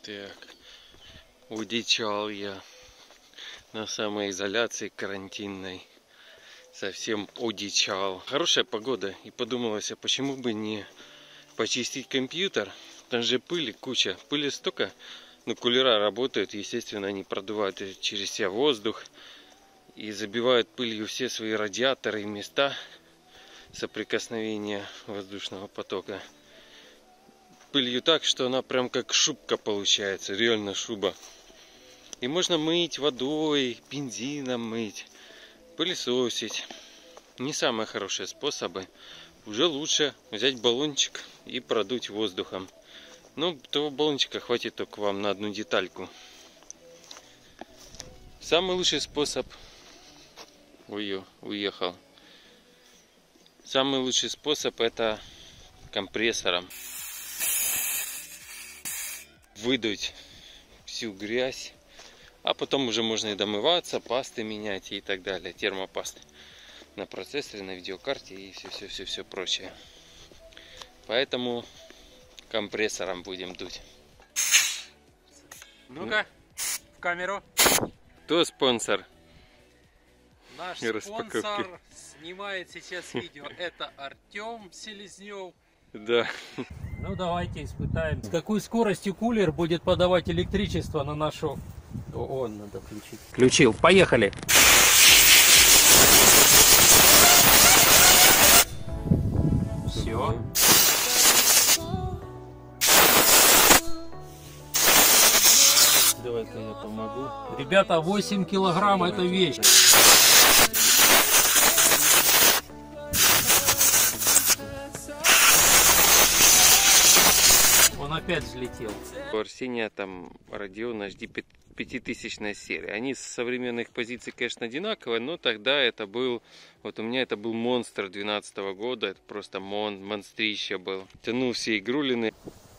Так, удичал я на самоизоляции карантинной. Совсем удичал. Хорошая погода. И подумалось, а почему бы не почистить компьютер? Там же пыли куча. Пыли столько. Но кулера работают. Естественно, они продувают через себя воздух. И забивают пылью все свои радиаторы и места соприкосновения воздушного потока. Пылью так, что она прям как шубка получается. Реально шуба. И можно мыть водой, бензином мыть, пылесосить. Не самые хорошие способы. Уже лучше взять баллончик и продуть воздухом. Но того баллончика хватит только вам на одну детальку. Самый лучший способ... Ой, уехал. Самый лучший способ это компрессором выдуть всю грязь. А потом уже можно и домываться, пасты менять и так далее. Термопасты на процессоре, на видеокарте и все прочее. Поэтому компрессором будем дуть. Ну-ка, в камеру. Кто спонсор? Наш спонсор снимает сейчас видео. Это Артем Селезнев. Да. Ну давайте испытаем, с какой скоростью кулер будет подавать электричество на нашу... О, надо включить. Включил, поехали. Все. Давай-ка я помогу. Ребята, 8 килограмм это вещь. Он опять взлетел. У Арсения там Radeon HD 5000 серия. Они с современных позиций, конечно, одинаковые, но тогда это был, вот у меня это был монстр 2012 года, это просто монстрище был. Тянул все игрулины.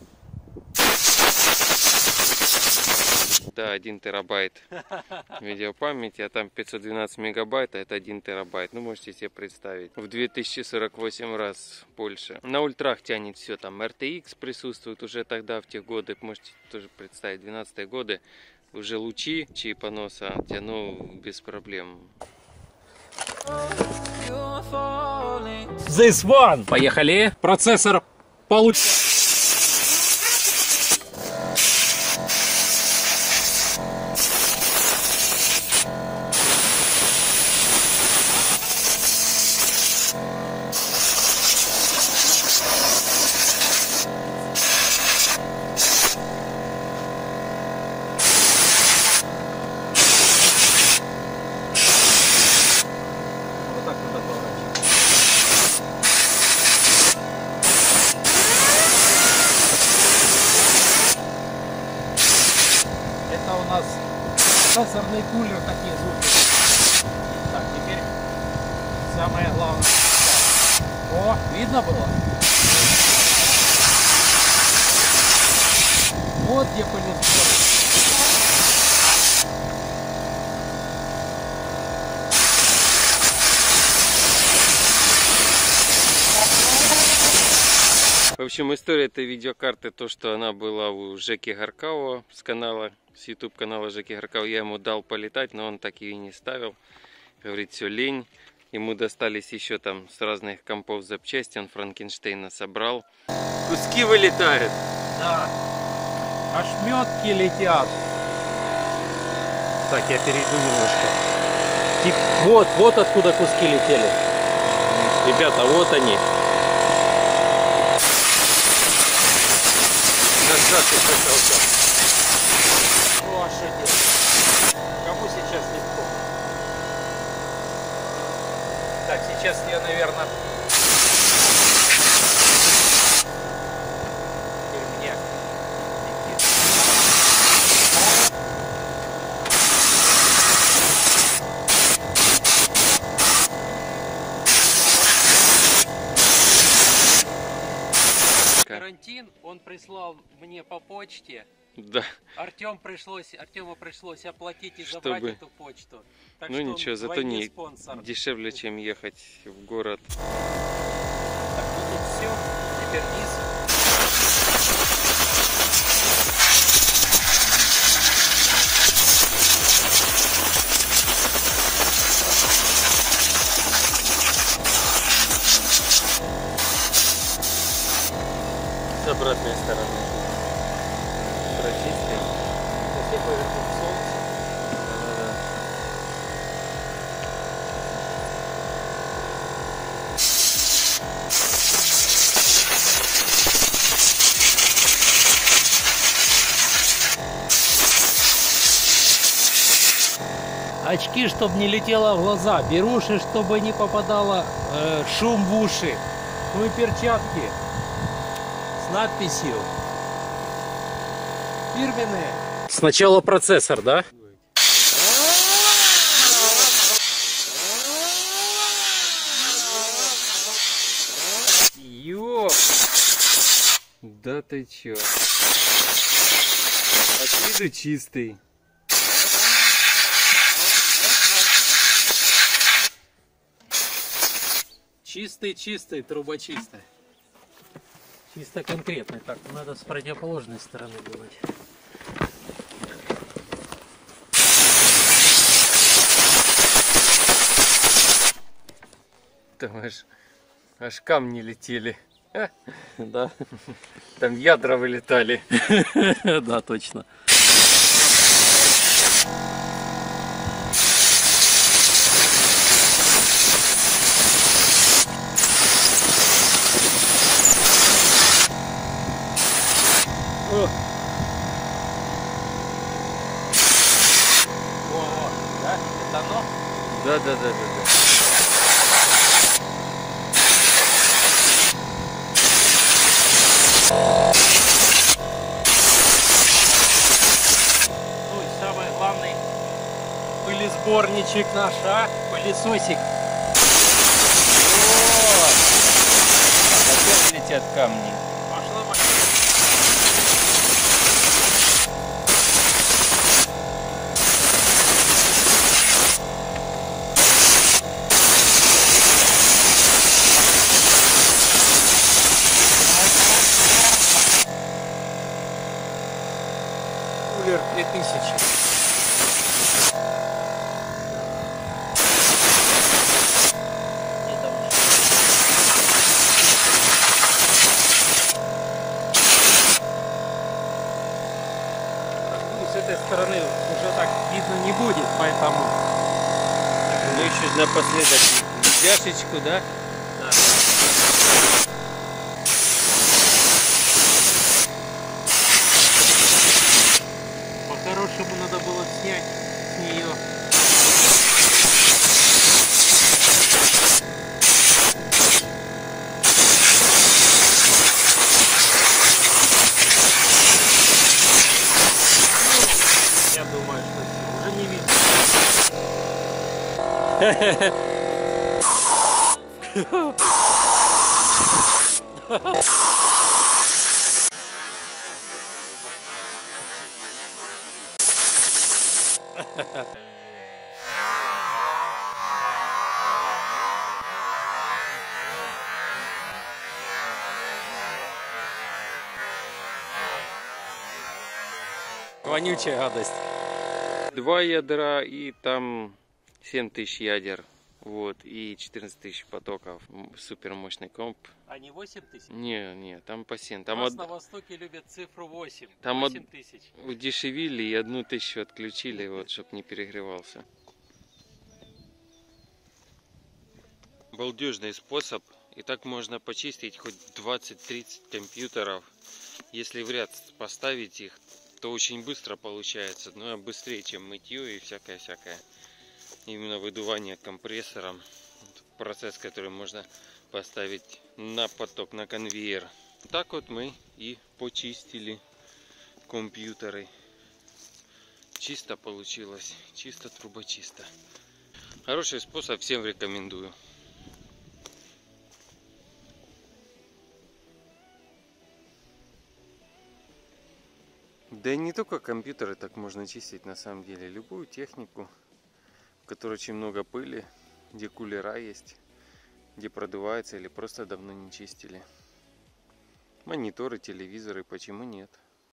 Да, 1 терабайт видеопамяти, а там 512 мегабайт, а это 1 терабайт. Ну, можете себе представить. В 2048 раз больше. На ультрах тянет все, там RTX присутствует уже тогда, в те годы. Можете тоже представить, 12-е годы. Уже лучи поноса тянул без проблем. This one! Поехали! Процессор получит. Это у нас процессорный кулер, такие звуки. Так, теперь самое главное. О, видно было? Вот где полетел. В общем, история этой видеокарты, то, что она была у Жеки Гаркава с канала, с YouTube канала Жеки Гаркава. Я ему дал полетать, но он так ее и не ставил. Говорит, все лень. Ему достались еще там с разных компов запчасти, он Франкенштейна собрал. Куски вылетают. Да. Ошметки летят. Так, я перейду немножко. Вот откуда куски летели. Ребята, вот они. Лошади. Кому сейчас легко? Так, сейчас я, наверное... Мне. Карантин он прислал мне по почте. Да. Артему пришлось оплатить и забрать эту почту. Так ну ничего, зато не спонсор. Дешевле, чем ехать в город. Так, ну тут все. Теперь низ. Очки, чтобы не летело в глаза. Беруши, чтобы не попадало шум в уши. Ну и перчатки с надписью фирменные. Сначала процессор, да? Ёп! Да ты чё? А с виду чистый. Чистый, труба чистая. Чисто конкретный. Так, надо с противоположной стороны делать. Там аж камни летели. Да. Там ядра вылетали. Да, точно. О, да? Это оно? Да. Ну и самый главный пылесборничек наш, а? Пылесосик. Опять летят камни. Пошла машина. Кулер 3000. С этой стороны уже так видно не будет, поэтому Ну еще напоследок чашечку, да? да. По-хорошему надо было снять с нее. Я думаю, что все, уже не видно. Вонючая гадость. 2 ядра и там 7000 ядер. Вот, и 14 тысяч потоков. Супер мощный комп. А не 8000? Не, там по 7. У Там нас на Востоке любят цифру 8. Там 8000. удешевили и 1000 отключили, вот, чтобы не перегревался. Балдежный способ. И так можно почистить хоть 20-30 компьютеров. Если в ряд поставить их, то очень быстро получается. Но быстрее, чем мытье и всякое-всякое. Именно выдувание компрессором. Процесс, который можно поставить на поток, на конвейер. Так вот мы и почистили компьютеры. Чисто получилось. Чисто трубочисто. Хороший способ, всем рекомендую. Да и не только компьютеры так можно чистить, на самом деле. Любую технику, в которой очень много пыли, где кулера есть, где продувается или просто давно не чистили. Мониторы, телевизоры, почему нет?